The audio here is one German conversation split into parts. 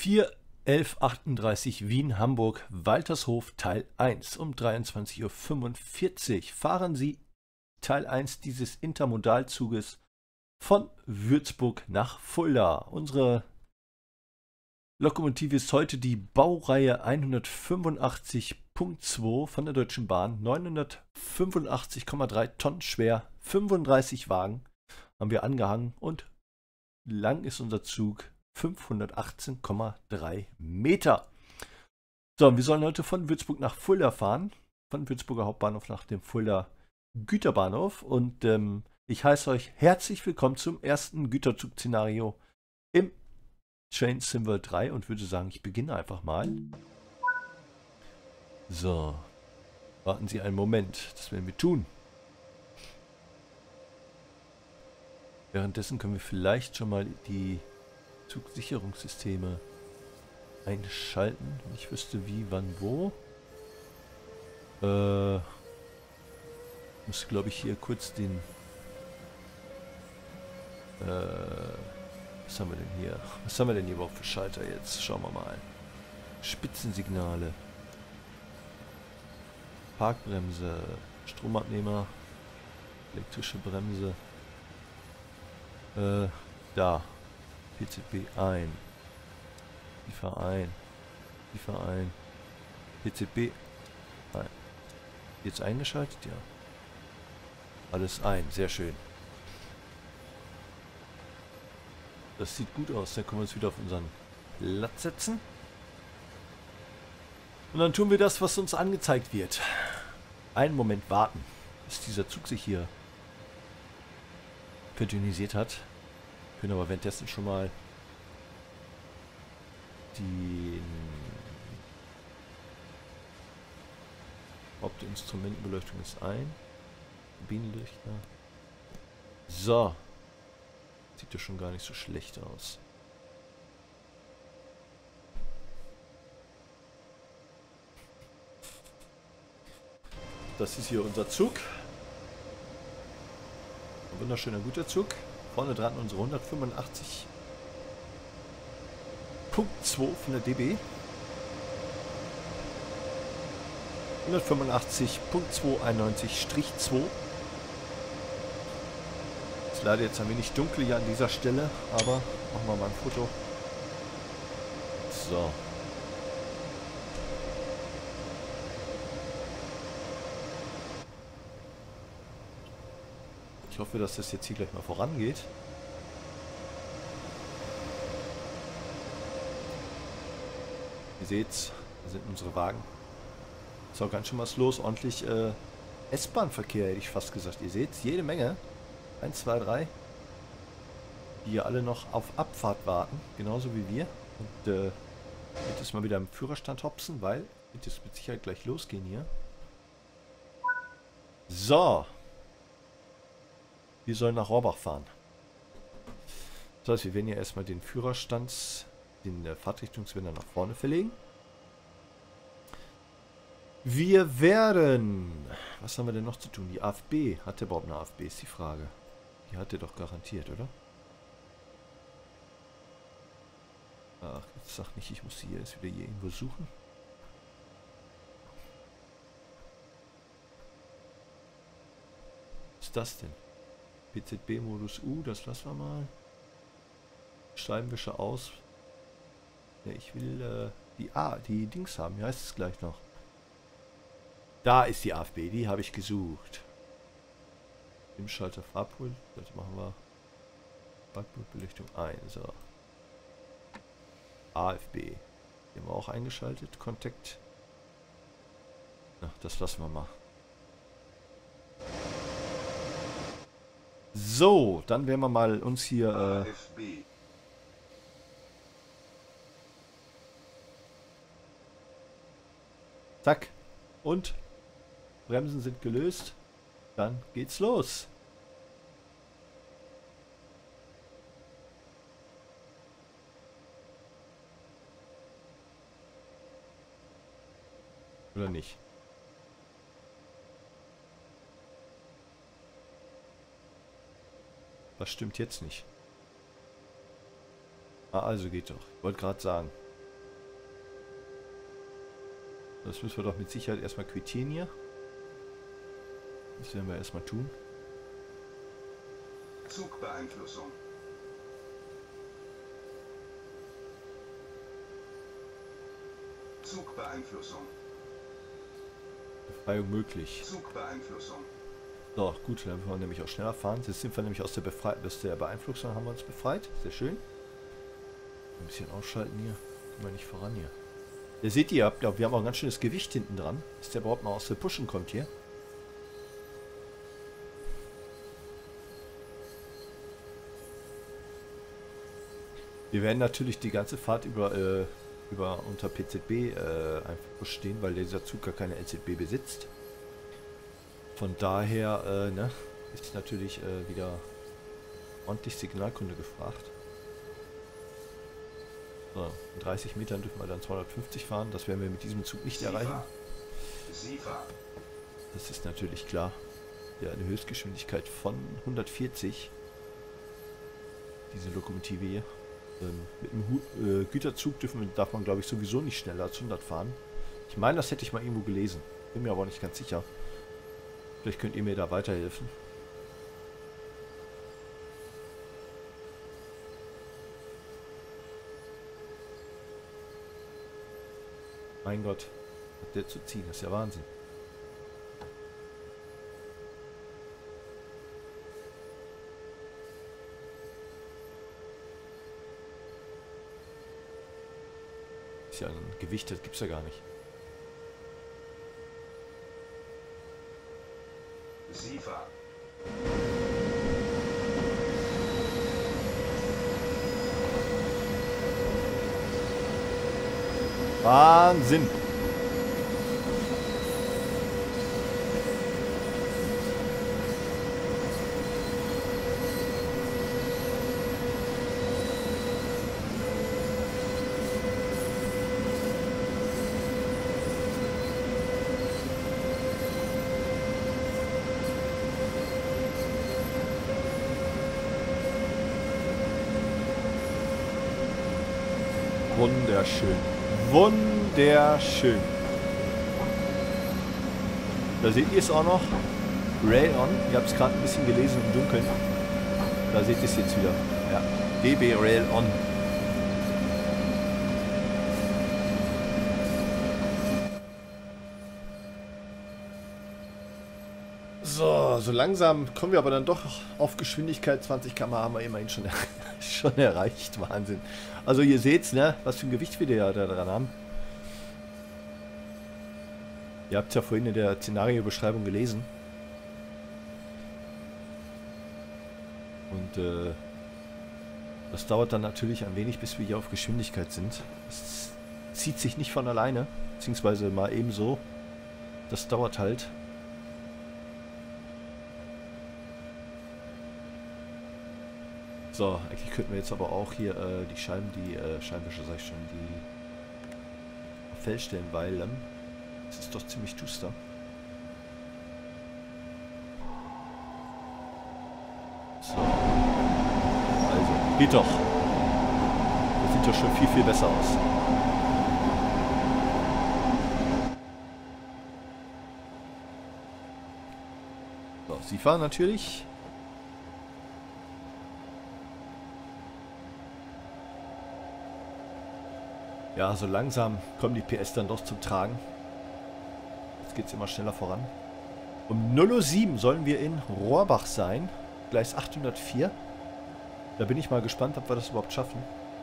4-11-38 Wien-Hamburg, Waltershof, Teil 1 um 23:45 Uhr. Fahren Sie Teil 1 dieses Intermodalzuges von Würzburg nach Fulda. Unsere Lokomotive ist heute die Baureihe 185.2 von der Deutschen Bahn. 985,3 Tonnen schwer, 35 Wagen haben wir angehangen und lang ist unser Zug 518,3 Meter. So, wir sollen heute von Würzburg nach Fulda fahren. Von Würzburger Hauptbahnhof nach dem Fulda Güterbahnhof. Und ich heiße euch herzlich willkommen zum ersten Güterzug-Szenario im Train Sim World 3 und würde sagen, ich beginne einfach mal. So, warten Sie einen Moment, das werden wir tun. Währenddessen können wir vielleicht schon mal die Zugsicherungssysteme einschalten. Wenn ich wüsste wie, wann, wo. Muss, glaube ich, hier kurz den... was haben wir denn hier? Was haben wir denn hier überhaupt für Schalter jetzt? Schauen wir mal. Spitzensignale. Parkbremse. Stromabnehmer. Elektrische Bremse. Da. PZB ein. Liefer ein. Liefer ein. PZB ein. Jetzt eingeschaltet? Ja. Alles ein. Sehr schön. Das sieht gut aus. Dann können wir uns wieder auf unseren Platz setzen. Und dann tun wir das, was uns angezeigt wird. Einen Moment warten, bis dieser Zug sich hier verdünnisiert hat. Wir können aber währenddessen schon mal die Hauptinstrumentenbeleuchtung ist ein. Bienenlichter. So. Sieht ja schon gar nicht so schlecht aus. Das ist hier unser Zug. Ein wunderschöner guter Zug. Vorne dran unsere 185.2 von der DB. 185.291-2. Ist leider jetzt ein wenig dunkel hier an dieser Stelle, aber machen wir mal ein Foto. So. Ich hoffe, dass das jetzt hier gleich mal vorangeht. Ihr seht's, da sind unsere Wagen. Ist auch ganz schön was los. Ordentlich S-Bahn-Verkehr, hätte ich fast gesagt. Ihr seht's, jede Menge. 1, 2, 3. Die hier alle noch auf Abfahrt warten. Genauso wie wir. Und wird jetzt mal wieder im Führerstand hopsen, weil wird es mit Sicherheit gleich losgehen hier. So. Wir sollen nach Rohrbach fahren. Das heißt, wir werden ja erstmal den den Fahrtrichtungswender nach vorne verlegen. Wir werden... Was haben wir denn noch zu tun? Die AFB. Hat der überhaupt eine AFB, ist die Frage. Die hat der doch garantiert, oder? Ach, jetzt sag nicht, ich muss sie jetzt wieder hier irgendwo suchen. Was ist das denn? PZB-Modus U, das lassen wir mal. Scheibenwischer aus. Ja, ich will die Dings haben. Wie heißt es gleich noch? Da ist die AFB, die habe ich gesucht. Im Schalter Fahrpult, das machen wir. Fahrpultbelichtung ein, so. AFB. Die haben wir auch eingeschaltet. Kontakt. Na, das lassen wir mal. So, dann werden wir mal uns hier... AFB. Zack. Und Bremsen sind gelöst. Dann geht's los. Oder nicht? Was stimmt jetzt nicht? Ah, also geht doch. Ich wollte gerade sagen. Das müssen wir doch mit Sicherheit erstmal quittieren hier. Das werden wir erstmal tun. Zugbeeinflussung. Zugbeeinflussung. Befreiung möglich. Zugbeeinflussung. So, gut, dann werden wir nämlich auch schneller fahren. Jetzt sind wir nämlich aus der Beeinflussung, haben wir uns befreit. Sehr schön. Ein bisschen ausschalten hier. Gehen wir nicht voran hier. Ihr seht, wir haben auch ein ganz schönes Gewicht hinten dran. Dass der überhaupt mal aus der Pushen kommt hier. Wir werden natürlich die ganze Fahrt über unter PZB einfach stehen, weil dieser Zug gar keine LZB besitzt. Von daher ne, ist natürlich wieder ordentlich Signalkunde gefragt. So, in 30 Metern dürfen wir dann 250 fahren. Das werden wir mit diesem Zug nicht erreichen. Das ist natürlich klar. Ja, eine Höchstgeschwindigkeit von 140. Diese Lokomotive hier. Mit einem Güterzug darf man, glaube ich, sowieso nicht schneller als 100 fahren. Ich meine, das hätte ich mal irgendwo gelesen. Bin mir aber nicht ganz sicher. Vielleicht könnt ihr mir da weiterhelfen. Mein Gott, hat der zu ziehen, das ist ja Wahnsinn. Ist ja ein Gewicht, das gibt's ja gar nicht. SIFA. Wahnsinn! Wunderschön. Wunderschön. Da seht ihr es auch noch. Rail on. Ihr habt es gerade ein bisschen gelesen im Dunkeln. Da seht ihr es jetzt wieder. Ja. DB Rail on. So langsam kommen wir aber dann doch auf Geschwindigkeit. 20 km haben wir immerhin schon erreicht. Wahnsinn. Also ihr seht's, ne, was für ein Gewicht wir da dran haben. Ihr habt es ja vorhin in der Szenario-Beschreibung gelesen. Und das dauert dann natürlich ein wenig, bis wir hier auf Geschwindigkeit sind. Es zieht sich nicht von alleine, beziehungsweise mal ebenso. Das dauert halt. So, eigentlich könnten wir jetzt aber auch hier die Scheinwischer, sag ich schon, die auf Feld stellen, weil es ist doch ziemlich duster. So. Also, geht doch. Das sieht doch schon viel, viel besser aus. So, sie fahren natürlich. Ja, so langsam kommen die PS dann doch zum Tragen. Jetzt geht es immer schneller voran. Um 0:07 Uhr sollen wir in Rohrbach sein. Gleis 804. Da bin ich mal gespannt, ob wir das überhaupt schaffen.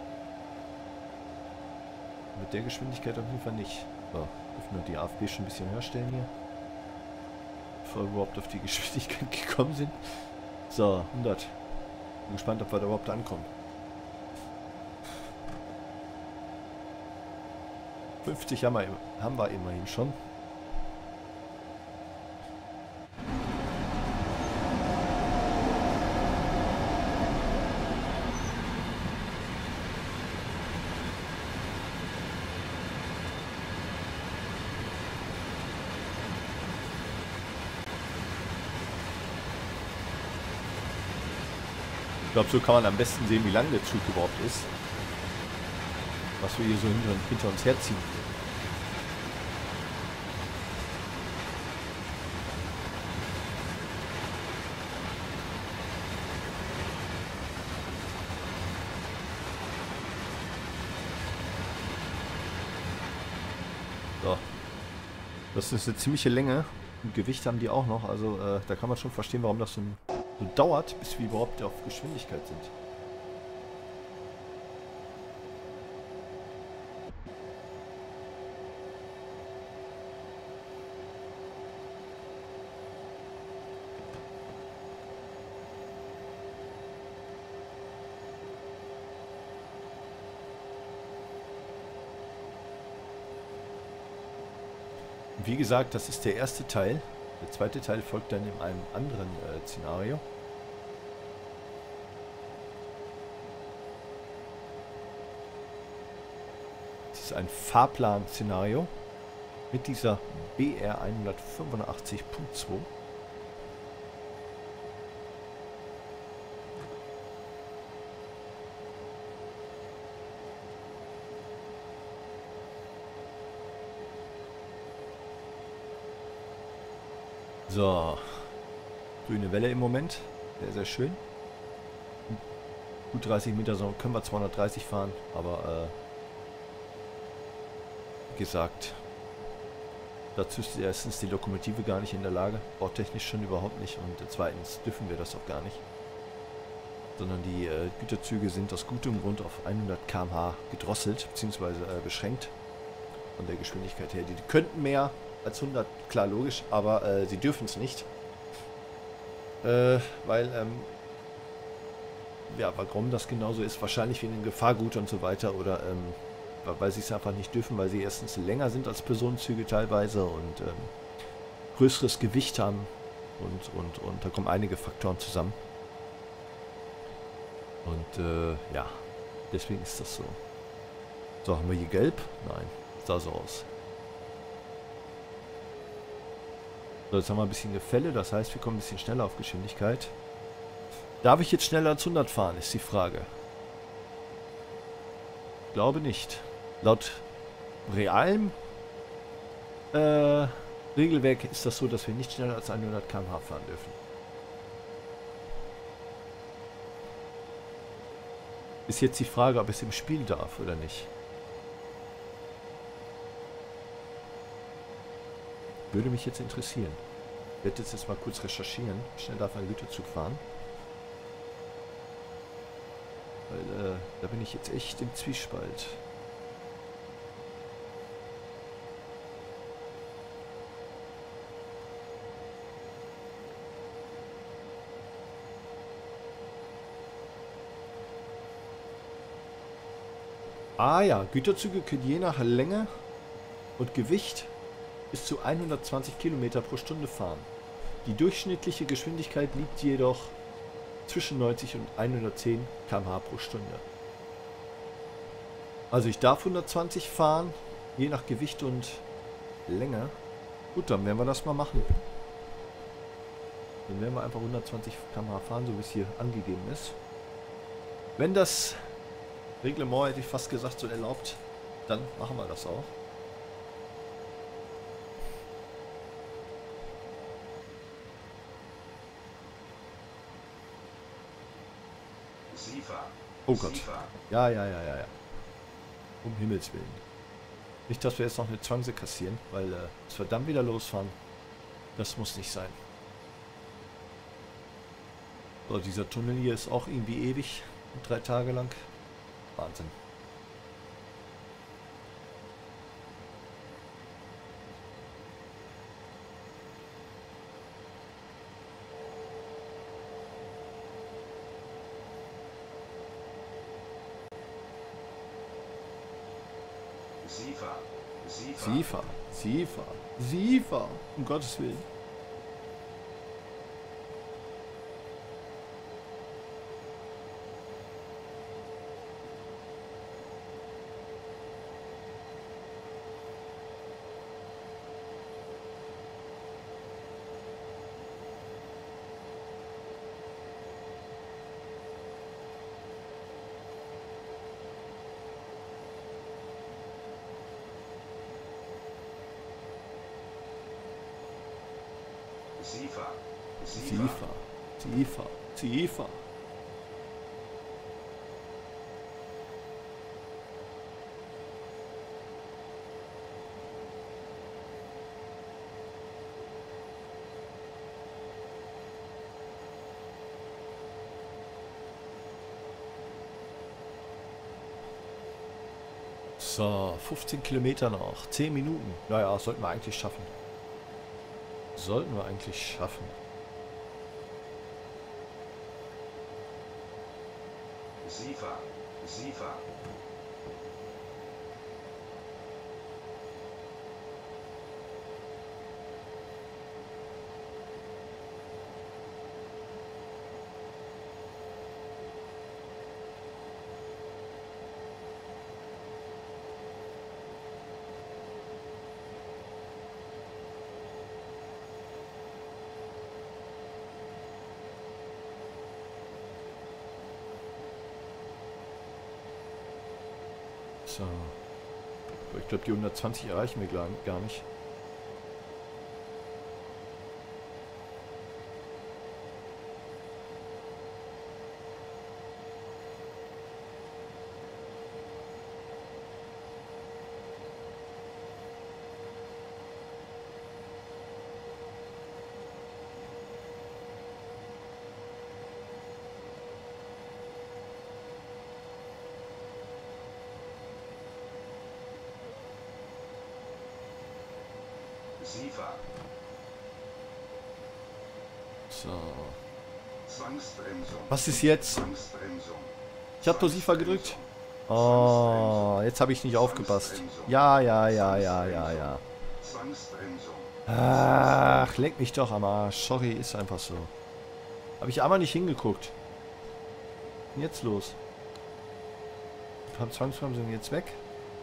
Mit der Geschwindigkeit auf jeden Fall nicht. So, dürfen wir die AFB schon ein bisschen höher stellen hier. Bevor wir überhaupt auf die Geschwindigkeit gekommen sind. So, 100. Bin gespannt, ob wir da überhaupt ankommen. 50 haben wir immerhin schon. Ich glaube, so kann man am besten sehen, wie lang der Zug überhaupt ist. Was wir hier so hinter uns herziehen. So. Das ist eine ziemliche Länge. Und Gewicht haben die auch noch. Also da kann man schon verstehen, warum das so dauert, bis wir überhaupt auf Geschwindigkeit sind. Wie gesagt, das ist der erste Teil. Der zweite Teil folgt dann in einem anderen Szenario. Das ist ein Fahrplan-Szenario mit dieser BR 185.2. So, grüne Welle im Moment, sehr, sehr schön. Gut 30 Meter so können wir 230 fahren, aber wie gesagt, dazu ist erstens die Lokomotive gar nicht in der Lage, bautechnisch schon überhaupt nicht und zweitens dürfen wir das auch gar nicht. Sondern die Güterzüge sind aus gutem Grund auf 100 km/h gedrosselt bzw. Beschränkt von der Geschwindigkeit her. Die könnten mehr als 100, klar, logisch, aber sie dürfen es nicht. Weil, ja, warum das genauso ist, wahrscheinlich wegen Gefahrgut und so weiter oder weil sie es einfach nicht dürfen, weil sie erstens länger sind als Personenzüge teilweise und größeres Gewicht haben und da kommen einige Faktoren zusammen. Und ja, deswegen ist das so. So, haben wir hier gelb? Nein, sah so aus. So, jetzt haben wir ein bisschen Gefälle, das heißt, wir kommen ein bisschen schneller auf Geschwindigkeit. Darf ich jetzt schneller als 100 fahren, ist die Frage. Ich glaube nicht. Laut realem Regelwerk ist das so, dass wir nicht schneller als 100 km/h fahren dürfen. Ist jetzt die Frage, ob es im Spiel darf oder nicht. Würde mich jetzt interessieren. Ich werde jetzt mal kurz recherchieren. Wie schnell darf ein Güterzug fahren? Weil da bin ich jetzt echt im Zwiespalt. Ah ja, Güterzüge können je nach Länge und Gewicht bis zu 120 Kilometer pro Stunde fahren. Die durchschnittliche Geschwindigkeit liegt jedoch zwischen 90 und 110 km/h pro Stunde. Also ich darf 120 fahren, je nach Gewicht und Länge. Gut, dann werden wir das mal machen. Dann werden wir einfach 120 km/h fahren, so wie es hier angegeben ist. Wenn das Reglement, hätte ich fast gesagt, so erlaubt, dann machen wir das auch. Oh Gott. Ja. Um Himmels Willen. Nicht, dass wir jetzt noch eine Chance kassieren, weil dass wir dann wieder losfahren, das muss nicht sein. So, dieser Tunnel hier ist auch irgendwie ewig und 3 Tage lang. Wahnsinn. Siefer, um Gottes Willen. Siefer. So, 15 Kilometer noch. 10 Minuten. Naja, sollten wir eigentlich schaffen. Sollten wir eigentlich schaffen. SIFA. SIFA. So. Aber ich glaube, die 120 erreichen wir gar nicht. SIFA. So. Zwangsbremsung. Was ist jetzt? Zwangsbremsung. Ich habe Dosifa gedrückt. Oh, jetzt habe ich nicht aufgepasst. Ja. Zwangsbremsung. Ach, leck mich doch am Arsch. Sorry, ist einfach so. Habe ich einmal nicht hingeguckt. Was ist denn jetzt los? Zwangsbremsung jetzt weg.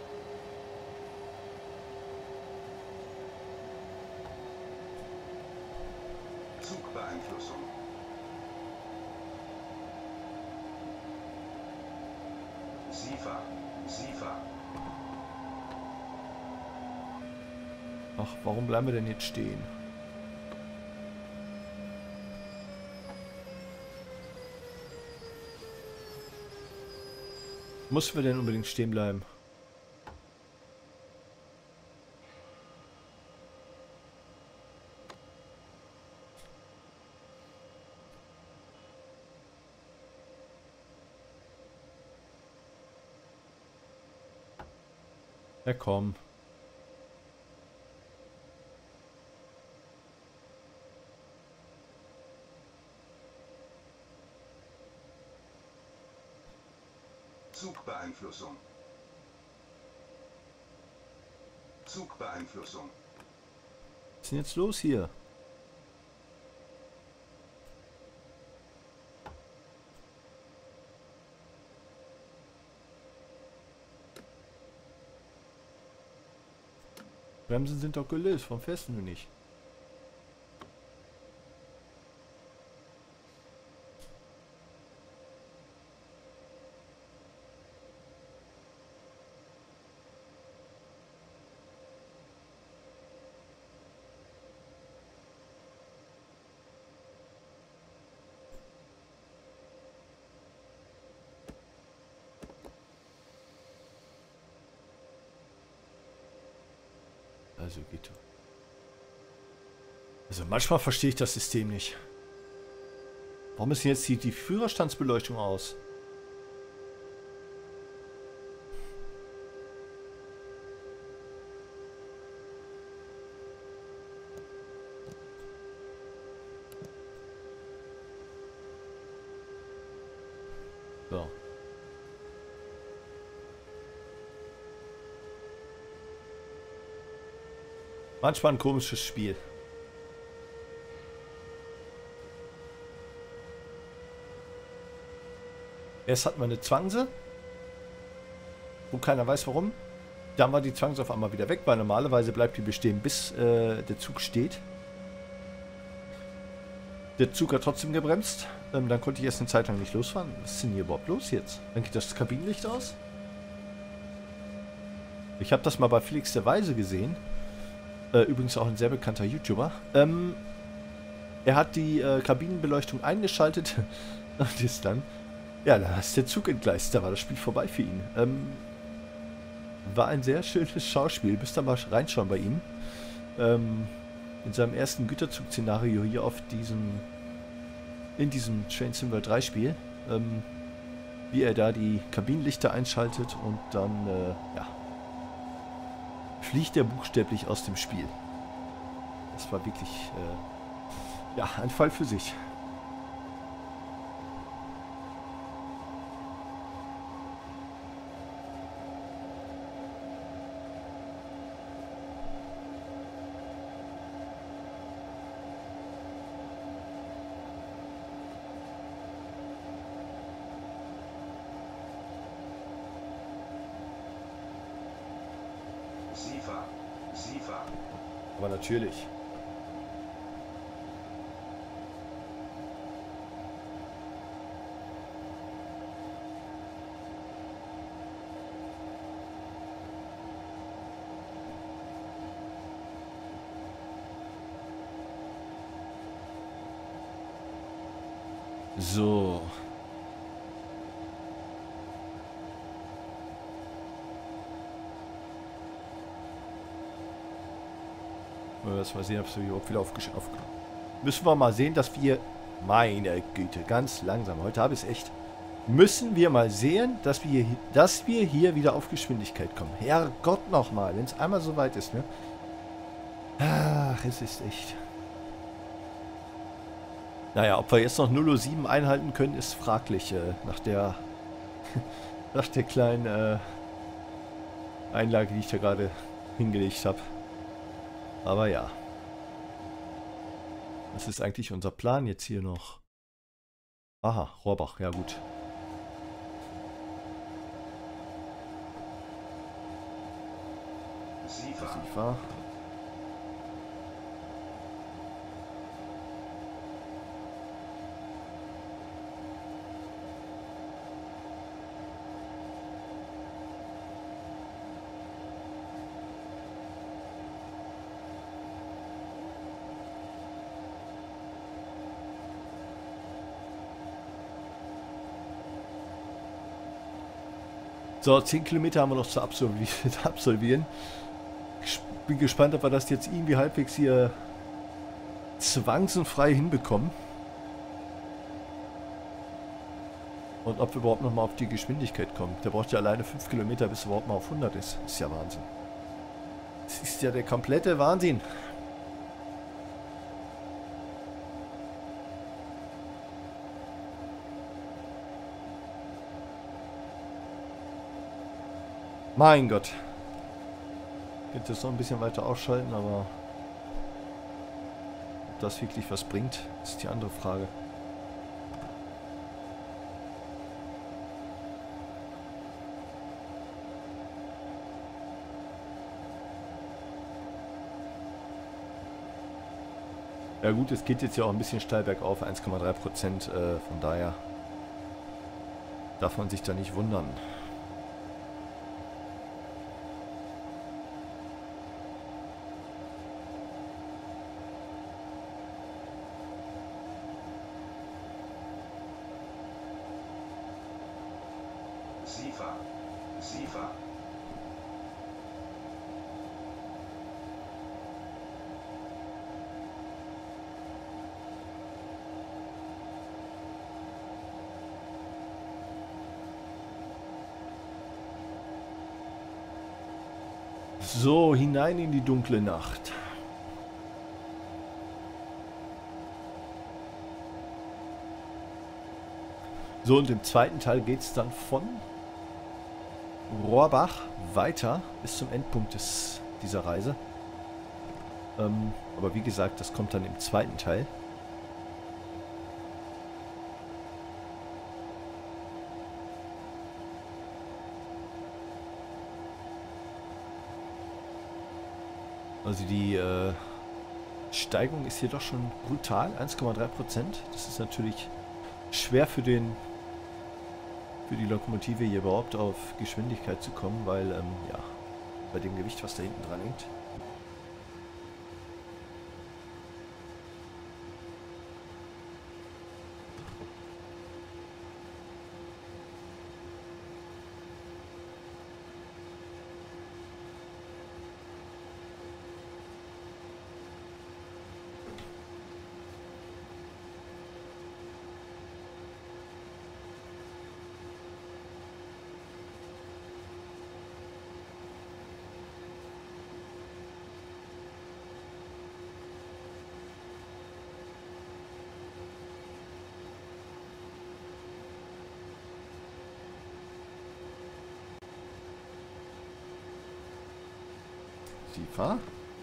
Zugbeeinflussung. SIFA. SIFA. Ach, warum bleiben wir denn jetzt stehen? Mussten wir denn unbedingt stehen bleiben? Ja, komm. Zugbeeinflussung. Zugbeeinflussung. Was ist denn jetzt los hier? Bremsen sind doch gelöst, warum fährst du nicht? Also geht doch. Also manchmal verstehe ich das System nicht. Warum ist denn jetzt die Führerstandsbeleuchtung aus? So. Manchmal ein komisches Spiel. Erst hatten wir eine Zwangse, wo keiner weiß warum. Dann war die Zwangse auf einmal wieder weg, weil normalerweise bleibt die bestehen, bis der Zug steht. Der Zug hat trotzdem gebremst. Dann konnte ich erst eine Zeit lang nicht losfahren. Was ist denn hier überhaupt los jetzt? Dann geht das Kabinenlicht aus. Ich habe das mal bei Felix der Weise gesehen. Übrigens auch ein sehr bekannter YouTuber. Er hat die Kabinenbeleuchtung eingeschaltet. Und ist dann... Ja, da ist der Zug entgleist. Da war das Spiel vorbei für ihn. War ein sehr schönes Schauspiel. Müsst ihr mal reinschauen bei ihm. In seinem ersten Güterzug-Szenario hier auf in diesem Train Sim World 3 Spiel. Wie er da die Kabinenlichter einschaltet und dann, ja, fliegt er buchstäblich aus dem Spiel. Das war wirklich ja, ein Fall für sich. SIFA, SIFA, Aber natürlich. So. Das mal sehen, ob es überhaupt wieder aufgeschrieben. Müssen wir mal sehen, dass wir... Meine Güte, ganz langsam. Heute habe ich es echt. Müssen wir mal sehen, dass wir hier wieder auf Geschwindigkeit kommen. Herrgott nochmal, wenn es einmal so weit ist, ne? Ach, es ist echt... Naja, ob wir jetzt noch 0:07 einhalten können, ist fraglich. Nach der... nach der kleinen Einlage, die ich da gerade hingelegt habe. Aber ja. Was ist eigentlich unser Plan jetzt hier noch? Aha, Rohrbach, ja gut. SIFA, SIFA. So, 10 Kilometer haben wir noch zu absolvieren. Ich bin gespannt, ob wir das jetzt irgendwie halbwegs hier zwangsfrei hinbekommen. Und ob wir überhaupt noch mal auf die Geschwindigkeit kommen. Der braucht ja alleine 5 Kilometer, bis er überhaupt mal auf 100 ist. Das ist ja Wahnsinn. Das ist ja der komplette Wahnsinn. Mein Gott. Ich könnte es noch ein bisschen weiter ausschalten, aber ob das wirklich was bringt, ist die andere Frage. Ja gut, es geht jetzt ja auch ein bisschen steil bergauf, 1,3%, von daher darf man sich da nicht wundern. SIFA, SIFA, So, hinein in die dunkle Nacht. So, und im zweiten Teil geht es dann von Rohrbach weiter bis zum Endpunkt dieser Reise. Aber wie gesagt, das kommt dann im zweiten Teil. Also die Steigung ist hier doch schon brutal, 1,3%. Das ist natürlich schwer für die Lokomotive hier überhaupt auf Geschwindigkeit zu kommen, weil ja, bei dem Gewicht, was da hinten dran hängt. Sifa.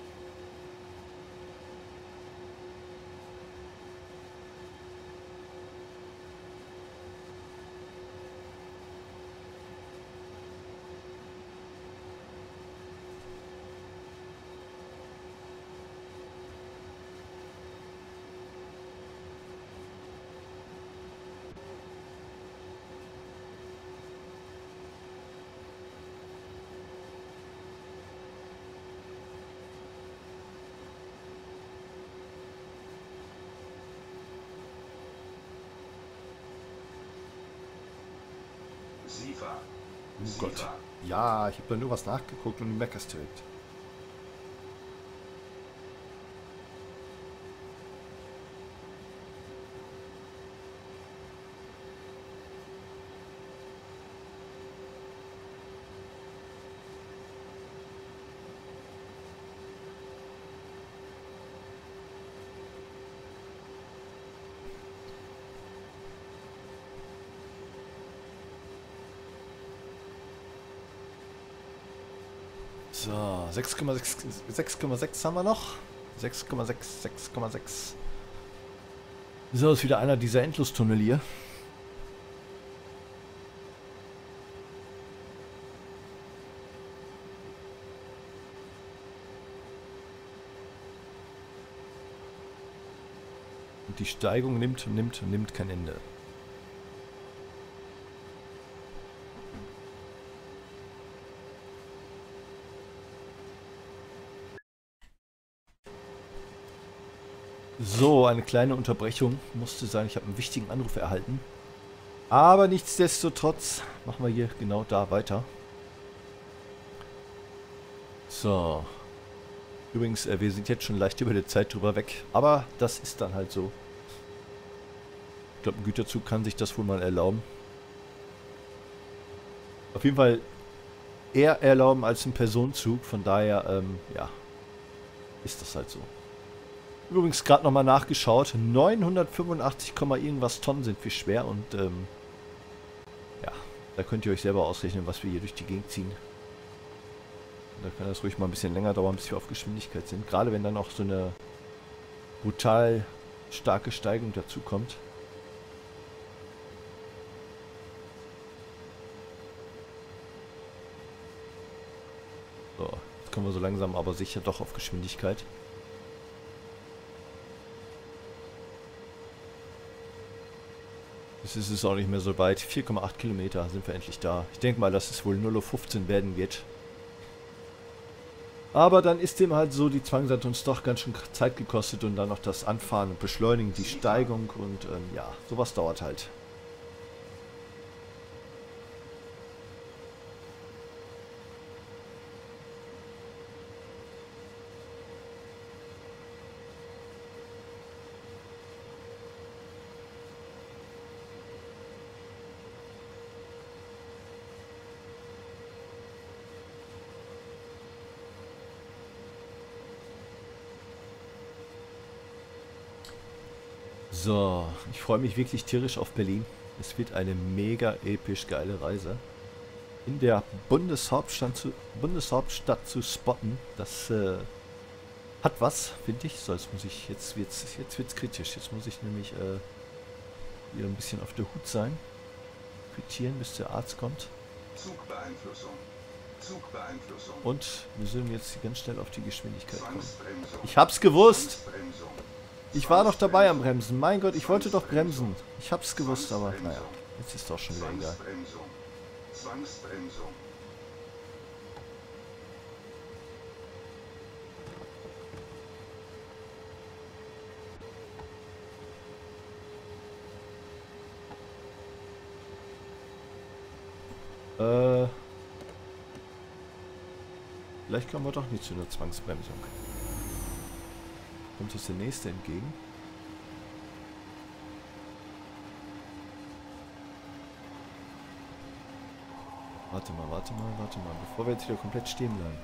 Sifa. Oh Gott. Sifa. Ja, ich habe da nur was nachgeguckt und du meckerst direkt. So, 6,6 haben wir noch. 6,6, 6,6. So, ist wieder einer dieser Endlostunnel hier. Und die Steigung nimmt und nimmt und nimmt kein Ende. So, eine kleine Unterbrechung musste sein. Ich habe einen wichtigen Anruf erhalten. Aber nichtsdestotrotz machen wir hier genau da weiter. So. Übrigens, wir sind jetzt schon leicht über der Zeit drüber weg. Aber das ist dann halt so. Ich glaube, ein Güterzug kann sich das wohl mal erlauben. Auf jeden Fall eher erlauben als ein Personenzug. Von daher, ja, ist das halt so. Übrigens gerade nochmal nachgeschaut. 985, irgendwas Tonnen sind wir schwer. Und ja, da könnt ihr euch selber ausrechnen, was wir hier durch die Gegend ziehen. Da kann das ruhig mal ein bisschen länger dauern, bis wir auf Geschwindigkeit sind. Gerade wenn dann auch so eine brutal starke Steigung dazu kommt. So, jetzt kommen wir so langsam aber sicher doch auf Geschwindigkeit. Jetzt ist es auch nicht mehr so weit. 4,8 Kilometer sind wir endlich da. Ich denke mal, dass es wohl 0:15 Uhr werden wird. Aber dann ist dem halt so, die Zwang hat uns doch ganz schön Zeit gekostet und dann noch das Anfahren und Beschleunigen, die Steigung und ja, sowas dauert halt. So, ich freue mich wirklich tierisch auf Berlin. Es wird eine mega episch geile Reise. In der Bundeshauptstadt zu spotten, das hat was, finde ich. So, jetzt muss ich, jetzt wird's kritisch. Jetzt muss ich nämlich hier ein bisschen auf der Hut sein. Quittieren, bis der Arzt kommt. Zugbeeinflussung. Zugbeeinflussung. Und wir sollen jetzt ganz schnell auf die Geschwindigkeit kommen. Zwangsbremsung. Ich hab's gewusst! Zwangsbremsung. Ich war doch dabei am Bremsen. Mein Gott, ich wollte doch bremsen. Ich hab's gewusst, aber naja, jetzt ist doch schon wieder egal. Zwangsbremsung. Zwangsbremsung. Vielleicht kommen wir doch nicht zu einer Zwangsbremsung. Kommt uns der nächste entgegen? Warte mal, bevor wir jetzt wieder komplett stehen bleiben.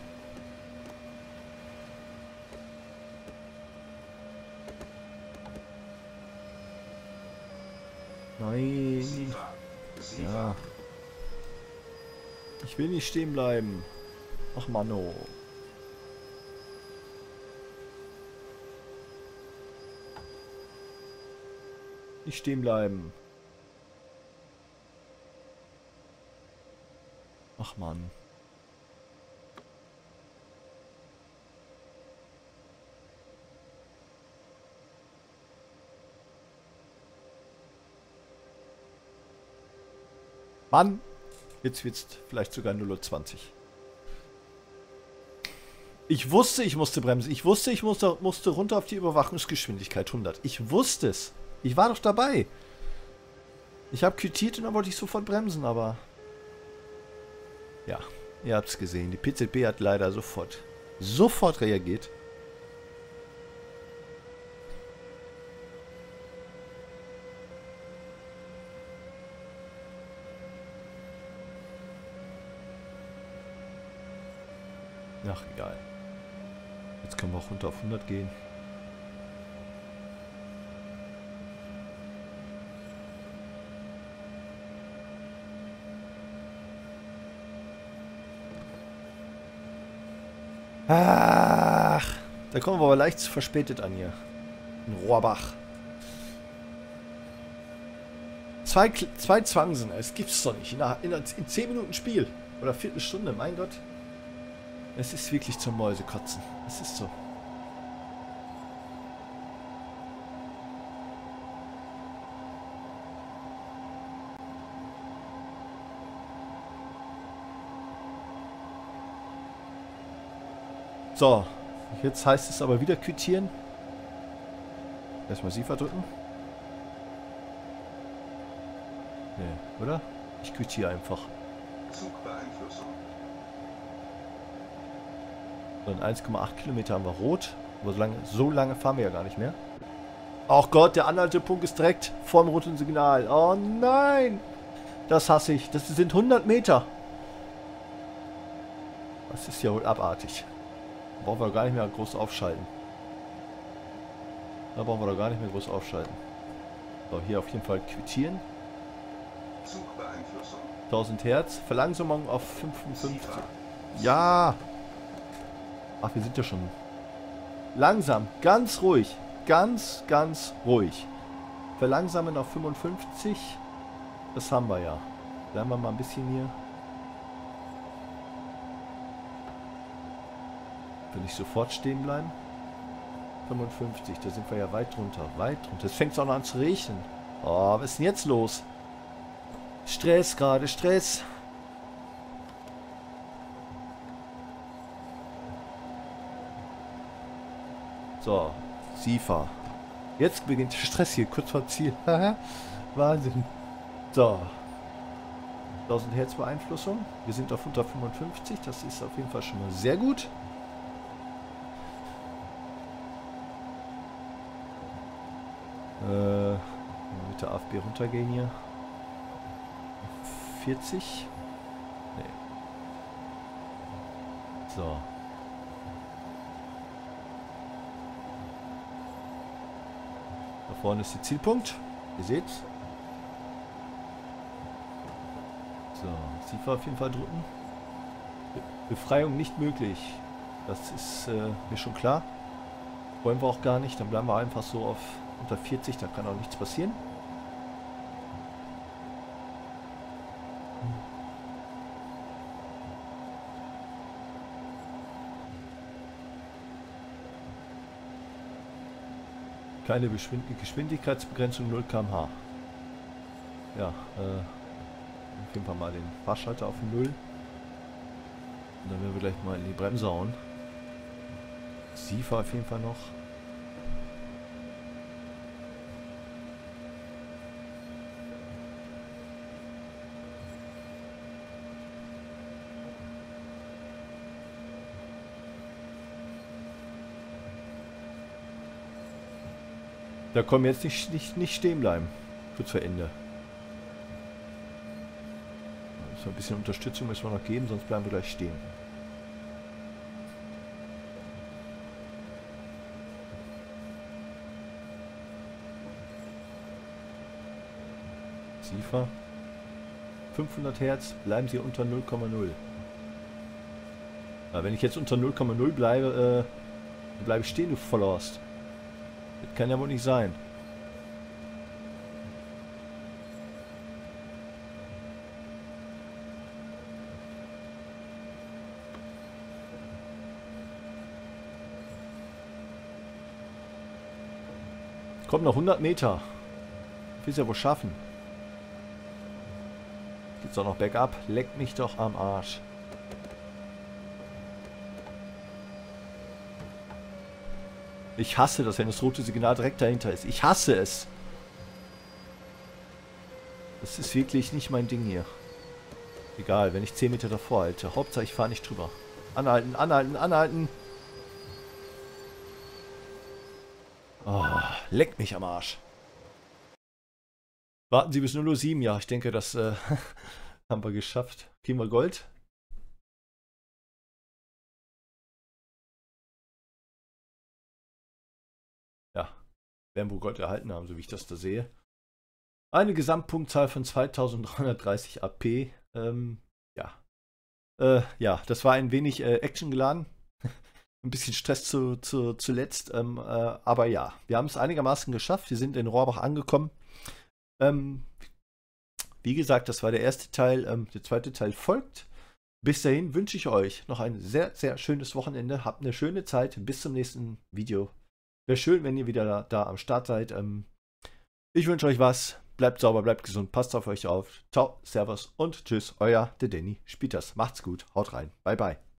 Nein. Sifa. Sifa. Ja. Ich will nicht stehen bleiben. Ach Manno. nicht stehen bleiben. Ach Mann. Mann. Jetzt wird es vielleicht sogar 0:20. Ich wusste, ich musste bremsen. Ich wusste, ich musste runter auf die Überwachungsgeschwindigkeit 100. Ich wusste es. Ich war doch dabei. Ich habe quittiert und dann wollte ich sofort bremsen, aber... Ja, ihr habt es gesehen. Die PZB hat leider sofort reagiert. Ach, egal. Jetzt können wir auch runter auf 100 gehen. Ach, da kommen wir aber leicht verspätet an hier. In Rohrbach. Zwei Zwangsen, es gibt's doch nicht. In 10 Minuten Spiel. Oder Viertelstunde, mein Gott. Es ist wirklich zum Mäusekotzen. Es ist so. So, jetzt heißt es aber wieder quittieren. Erstmal SIFA drücken. Nee, oder? Ich quittiere einfach. Zugbeeinflussung. Dann 1,8 Kilometer haben wir rot. Aber so lange fahren wir ja gar nicht mehr. Ach Gott, der Anhaltepunkt ist direkt vorm roten Signal. Oh nein! Das hasse ich. Das sind 100 Meter. Das ist ja wohl abartig. Da brauchen wir doch gar nicht mehr groß aufschalten. Da brauchen wir doch gar nicht mehr groß aufschalten. So, hier auf jeden Fall quittieren. Zugbeeinflussung. 1000 Hertz. Verlangsamung auf 55. Ja! Ach, wir sind ja schon langsam. Ganz ruhig. Ganz ruhig. Verlangsamen auf 55. Das haben wir ja. Bleiben wir mal ein bisschen hier. Will ich sofort stehen bleiben? 55, da sind wir ja weit drunter. Weit drunter. Jetzt fängt es auch noch an zu regnen. Oh, was ist denn jetzt los? Stress gerade, Stress. So, SIFA. Jetzt beginnt der Stress hier, kurz vor Ziel. Wahnsinn. So. 1000 Hertz Beeinflussung. Wir sind auf unter 55. Das ist auf jeden Fall schon mal sehr gut. Mit der AFB runtergehen hier. 40. Nee. So. Da vorne ist der Zielpunkt. Ihr seht's. So, SIFA auf jeden Fall drücken. Befreiung nicht möglich. Das ist mir schon klar. Wollen wir auch gar nicht. Dann bleiben wir einfach so auf unter 40. Da kann auch nichts passieren. Keine Geschwindigkeitsbegrenzung 0 km/h. Ja, auf jeden Fall mal den Fahrschalter auf 0. Und dann werden wir gleich mal in die Bremse hauen. SIFA auf jeden Fall noch. Da kommen wir jetzt nicht stehen bleiben. Kurz vor Ende. So ein bisschen Unterstützung müssen wir noch geben, sonst bleiben wir gleich stehen. SIFA. 500 Hertz, bleiben Sie unter 0,0. Wenn ich jetzt unter 0,0 bleibe, dann bleibe ich stehen, du Vollhorst. Das kann ja wohl nicht sein. Kommt noch 100 Meter. Ich will es ja wohl schaffen. Geht's auch noch bergab. Leck mich doch am Arsch. Ich hasse das, wenn das rote Signal direkt dahinter ist. Ich hasse es. Das ist wirklich nicht mein Ding hier. Egal, wenn ich 10 Meter davor halte. Hauptsache, ich fahre nicht drüber. Anhalten, anhalten, anhalten. Oh, leck mich am Arsch. Warten Sie bis 0:07 Uhr. Ja, ich denke, das haben wir geschafft. Kriegen wir Gold? Ja, werden wohl Gold erhalten haben, so wie ich das da sehe. Eine Gesamtpunktzahl von 2330 AP. Ja. Ja, das war ein wenig Action geladen. Ein bisschen Stress zuletzt. Aber ja, wir haben es einigermaßen geschafft. Wir sind in Rohrbach angekommen. Wie gesagt, das war der erste Teil. Der zweite Teil folgt. Bis dahin wünsche ich euch noch ein sehr, sehr schönes Wochenende. Habt eine schöne Zeit. Bis zum nächsten Video. Wäre schön, wenn ihr wieder da am Start seid. Ich wünsche euch was. Bleibt sauber, bleibt gesund, passt auf euch auf. Ciao, Servus und tschüss. Euer der Danny Spieters. Macht's gut, haut rein. Bye, bye.